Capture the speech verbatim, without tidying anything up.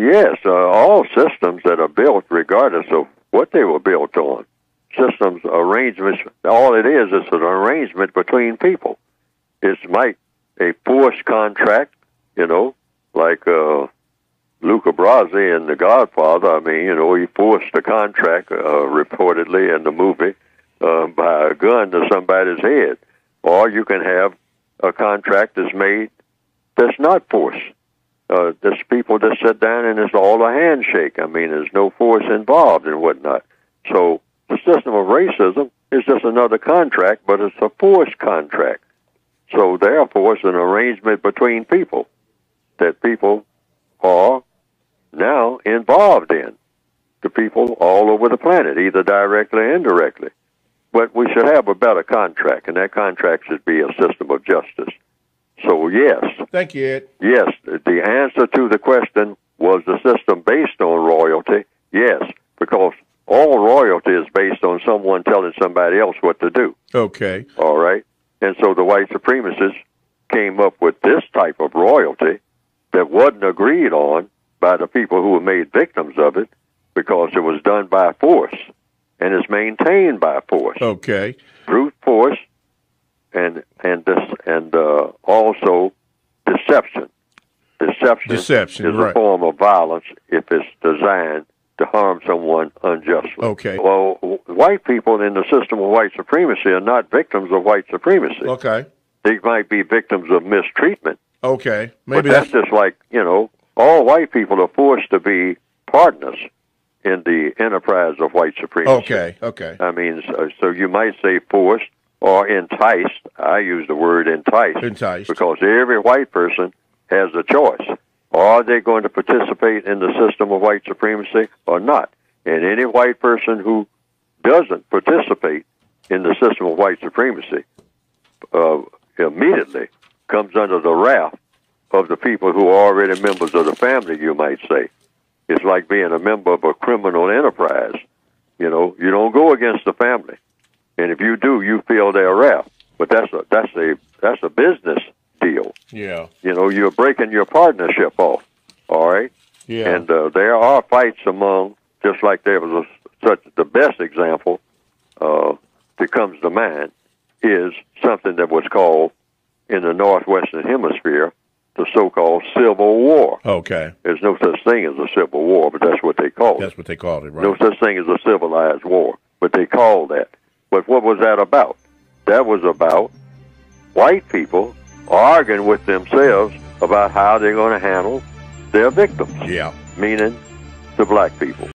Yes, uh, all systems that are built, regardless of what they were built on, systems, arrangements, all it is is an arrangement between people. It's like a forced contract, you know, like uh, Luca Brasi in The Godfather. I mean, you know, he forced a contract, uh, reportedly in the movie, uh, by a gun to somebody's head. Or you can have a contract that's made that's not forced. Uh, there's people that sit down and it's all a handshake. I mean, there's no force involved and whatnot. So the system of racism is just another contract, but it's a forced contract. So therefore, it's an arrangement between people that people are now involved in. The people all over the planet, either directly or indirectly. But we should have a better contract, and that contract should be a system of justice. So, yes. Thank you, Ed. Yes, the answer to the question, was the system based on royalty? Yes, because all royalty is based on someone telling somebody else what to do. Okay. All right? And so the white supremacists came up with this type of royalty that wasn't agreed on by the people who were made victims of it because it was done by force and is maintained by force. Okay. Brute force and and this and uh, also deception. Deception, Deception is right. a form of violence if it's designed to harm someone unjustly. Okay. Well, white people in the system of white supremacy are not victims of white supremacy. Okay. They might be victims of mistreatment. Okay. Maybe but that's, that's just like, you know, all white people are forced to be partners in the enterprise of white supremacy. Okay. Okay. I mean, so, so you might say forced or enticed. I use the word enticed. Enticed. Because every white person has a choice. Are they going to participate in the system of white supremacy or not? And any white person who doesn't participate in the system of white supremacy uh, immediately comes under the wrath of the people who are already members of the family, you might say. It's like being a member of a criminal enterprise. You know, you don't go against the family. And if you do, you feel their wrath. But that's a, that's a, that's a business deal. Yeah. You know, you're breaking your partnership off, all right? Yeah. And uh, there are fights among, just like there was a, such, the best example uh, that comes to mind is something that was called, in the Northwestern Hemisphere, the so-called Civil War. Okay. There's no such thing as a Civil War, but that's what they called That's it. what they called it, right? No such thing as a civilized war, but they called that. But what was that about? That was about white people arguing with themselves about how they're going to handle their victims. Yeah. Meaning the black people.